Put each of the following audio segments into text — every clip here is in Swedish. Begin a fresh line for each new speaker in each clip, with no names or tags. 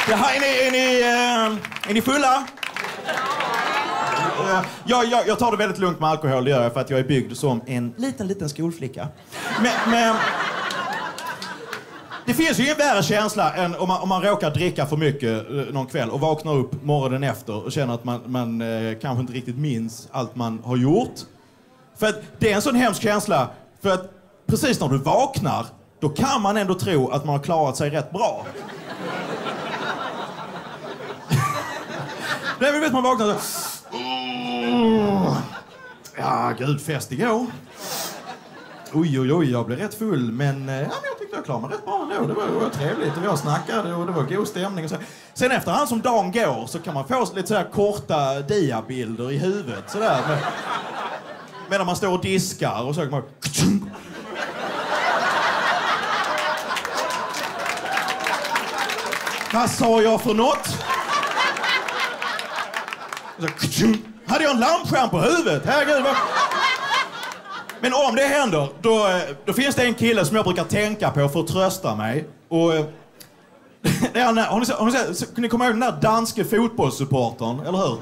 Jaha, är ni fulla? Jag tar det väldigt lugnt med alkohol, det gör jag för att jag är byggd som en liten skolflicka. Men det finns ju ingen värre känsla än om man råkar dricka för mycket någon kväll och vaknar upp morgonen efter och känner att man kanske inte riktigt minns allt man har gjort. För att det är en sån hemsk känsla, för att precis när du vaknar, då kan man ändå tro att man har klarat sig rätt bra. Nej, men vet man vaknar så... Ja, gud, fest igår. Oj, jag blev rätt full, men jag tyckte jag klarade mig rätt bra ändå. Det var trevligt och jag snackade och det var god stämning. Och så. Sen efterhand som dagen går så kan man få lite så här korta diabilder i huvudet. Sådär, medan man står och diskar och så kan man... Vad sa jag för något? Hade jag en lampskärm på huvudet? Herregud, vad... Men om det händer, då finns det en kille som jag brukar tänka på för att trösta mig. Och... Kan ni komma ihåg den där danske fotbollssupportern, eller hur?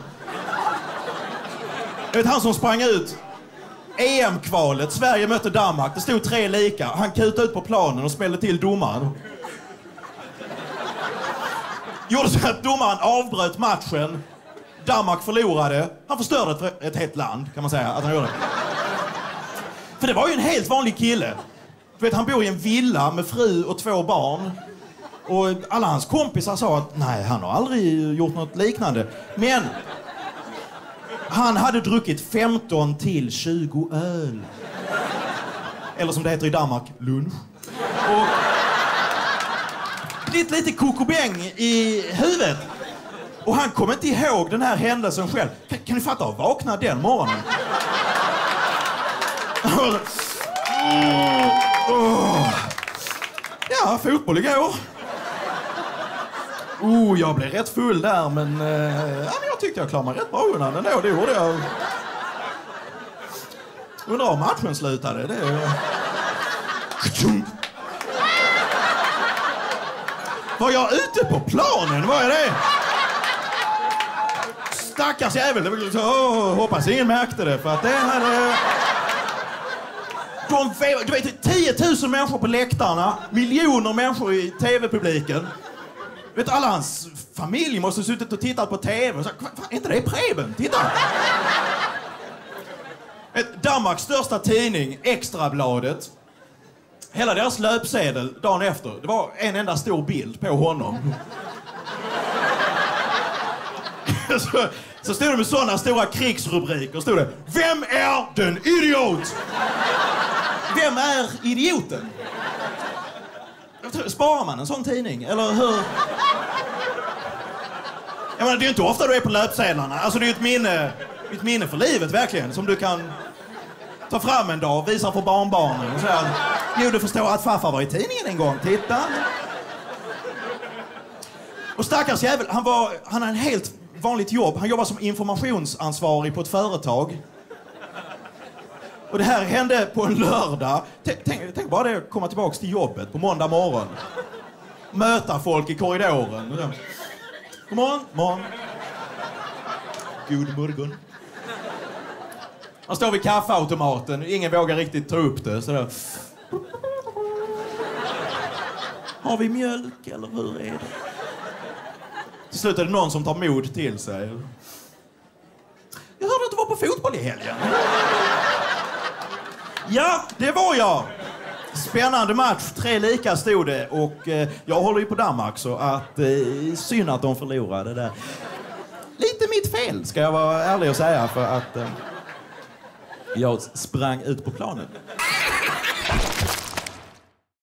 Jag vet han som sprang ut EM-kvalet, Sverige mötte Danmark, det stod 3 lika. Han kutade ut på planen och smällde till domaren. Gjorde så att domaren avbröt matchen. Danmark förlorade. Han förstörde ett helt land, kan man säga att han gjorde. För det var ju en helt vanlig kille. Du vet, han bor i en villa med fru och 2 barn. Och alla hans kompisar sa att nej, han har aldrig gjort något liknande. Men han hade druckit 15 till 20 öl. Eller som det heter i Danmark, lunch. Och lite kokobäng i huvudet. Och han kom inte ihåg den här händelsen själv. Kan ni fatta att vakna den morgonen? Ja, fotboll igår. Jag blev rätt full där, men jag tyckte jag klarade mig rätt bra undan den då. Det gjorde jag. Undrar om matchen slutade. Var jag ute på planen? Vad är det? Stackars jävel. Hoppas ingen märkte det, för att det hade... Du vet, 10 000 människor på läktarna, miljoner människor i tv-publiken. Du vet, alla hans familj måste ha suttit och tittat på tv. Så, är inte det Preben? Titta! Danmarks största tidning, Ekstrabladet. Hela deras löpsedel dagen efter, det var en enda stor bild på honom. Så stod det med sådana stora krigsrubriker. Stod det: Vem är den idiot? Vem är idioten? Sparar man en sån tidning? Eller hur? Jag menar, det är ju inte ofta du är på löpsedlarna. Alltså det är ju ett minne för livet verkligen. Som du kan ta fram en dag och visa för barnbarnen. Och säga, jo, du förstår att farfar var i tidningen en gång. Titta. Och stackars jävel, han hade en helt vanligt jobb. Han jobbar som informationsansvarig på ett företag. Och det här hände på en lördag. Tänk bara det, komma tillbaka till jobbet på måndag morgon. Möta folk i korridoren. God morgon. God morgon. Man står vid kaffeautomaten. Ingen vågar riktigt ta upp det. Sådär. Har vi mjölk eller hur är det? Till slut är det någon som tar mod till sig. Jag hörde att du var på fotboll i helgen. Ja, det var jag. Spännande match, 3 lika stod det. Och jag håller ju på Danmark, så att synd att de förlorade där. Lite mitt fel, ska jag vara ärlig och säga, för att jag sprang ut på planen.